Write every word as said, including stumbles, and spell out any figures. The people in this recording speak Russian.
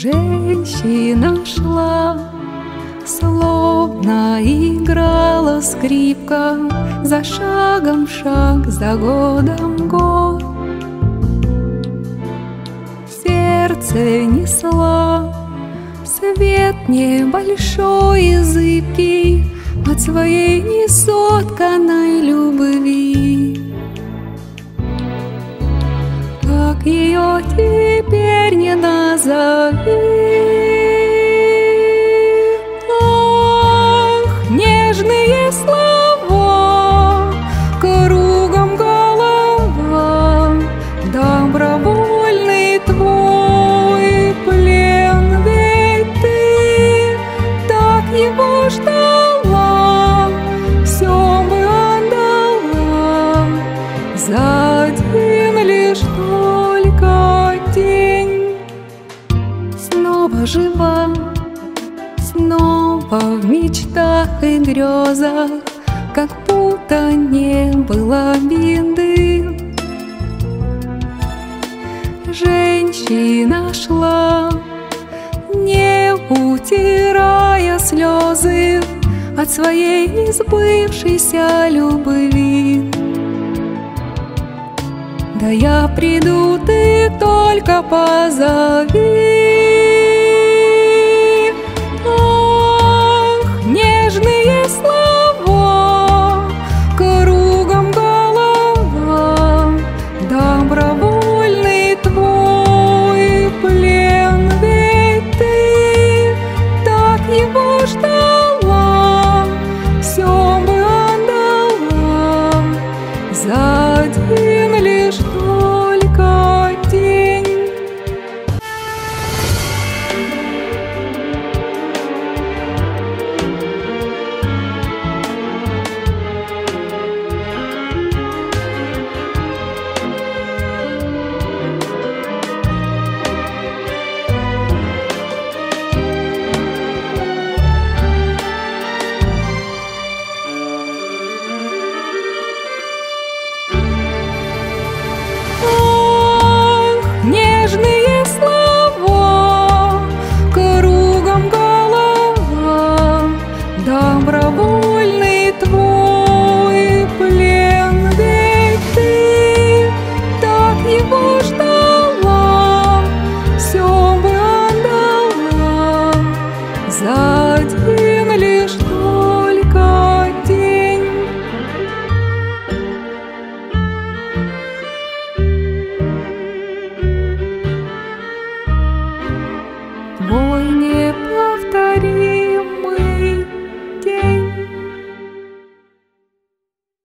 Женщина шла, словно играла скрипка, за шагом шаг, за годом год. Сердце несла свет небольшой и зыбкий от своей несотканной любви. Как ее теперь не назови. Ах, нежные слова, кругом голова, добровольный твой плен, ведь ты так его ждала, все бы отдала за один лишь только день. Снова жива, снова в мечтах и грезах, как будто не было беды. Женщина шла, не утирая слезы от своей несбывшейся любви. Да я приду, ты только позови. Ах, нежные слова, кругом голова, добровольный твой плен, ведь ты так его ждала, все бы отдала за один лишь только день. Нежные слова, кругом голова, добровольный твой плен, ведь ты так его ждала, все бы отдала за один лишь только день. Твой неповторимый